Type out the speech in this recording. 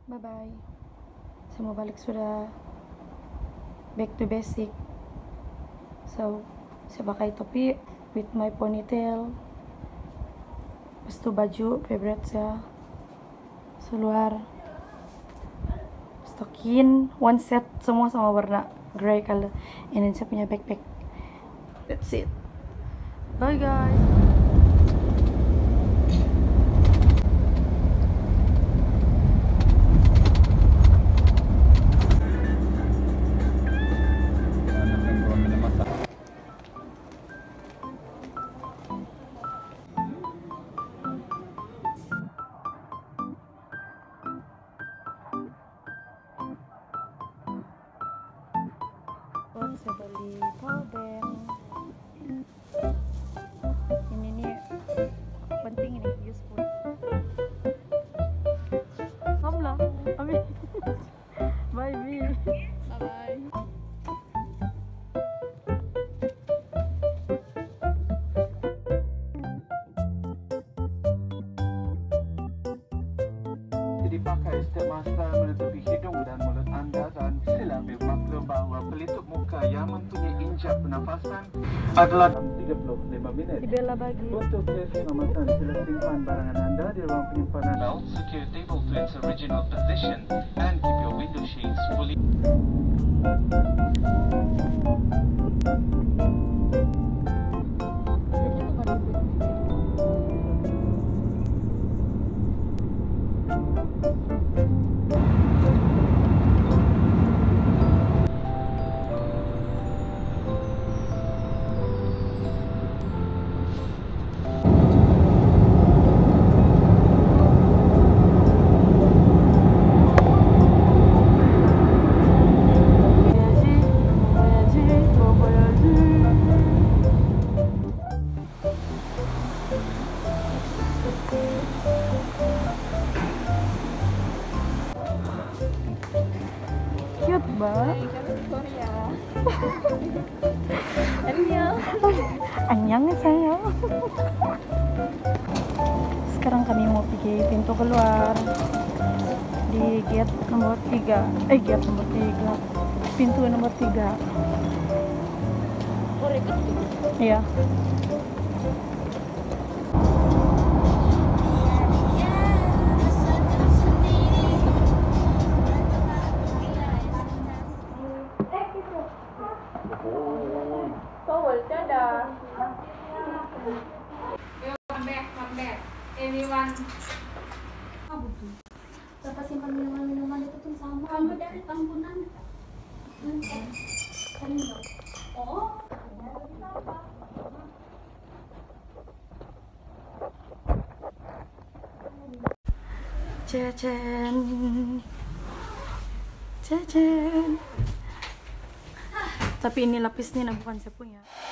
Bye bye. Saya mau balik sudah back to basic. So saya pakai topi with my ponytail. Lepas itu baju favorite saya seluar stokin one set semua sama warna grey color. And then saya punya backpack. That's it. Bye guys. Saya beli powerbank. Ini nih penting, ini useful. Kamlah, Abi. Bye, Bi. Bye. Dipakai setiap masa menutupi hidung dan mulut anda, dan sila bermaklum bahawa pelitup muka yang mempunyai injak pernafasan adalah 35 minit. Bella bagi. Untuk keselamatan, sila simpan barangan anda di ruang penyimpanan. Now, secure table to its original position and keep your window shades fully. Cute banget. Korea. Annyeong sayang. Sekarang kami mau pergi pintu keluar di gate nomor 3. Gate nomor 3. Pintu nomor 3. Iya. Come back, everyone. Bapak simpan minuman-minuman itu tuh sama. Kamu dari tampunan. Oh. Cecen. Cecen. Tapi ini lapisnya bukan saya punya.